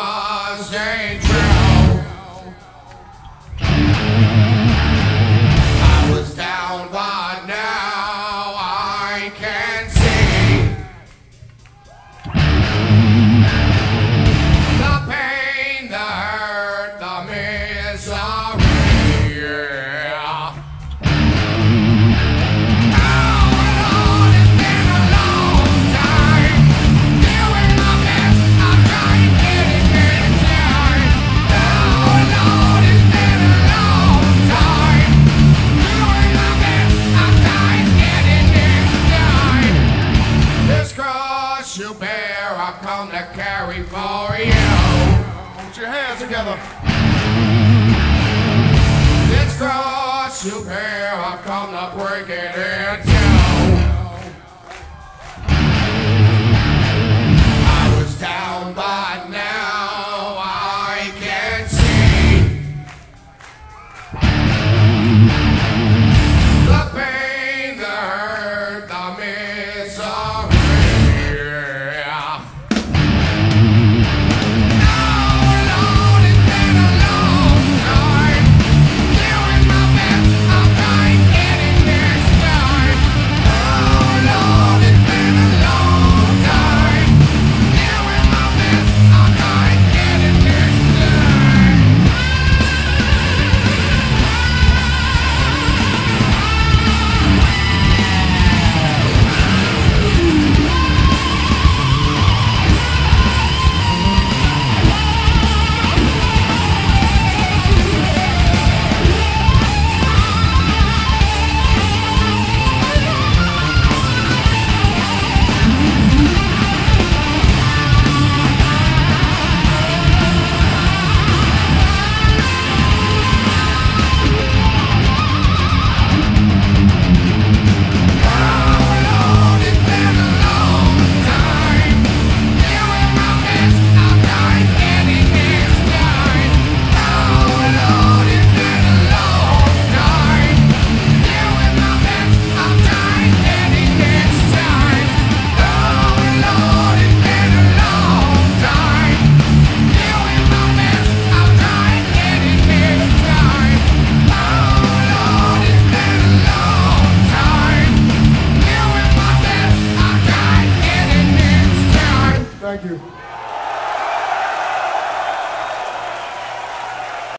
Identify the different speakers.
Speaker 1: just ain't true. I was down, but now I can see the pain, the hurt, the misery. You bear, I've come to carry for you. Put your hands together. This cross you bear, I've come to break it into.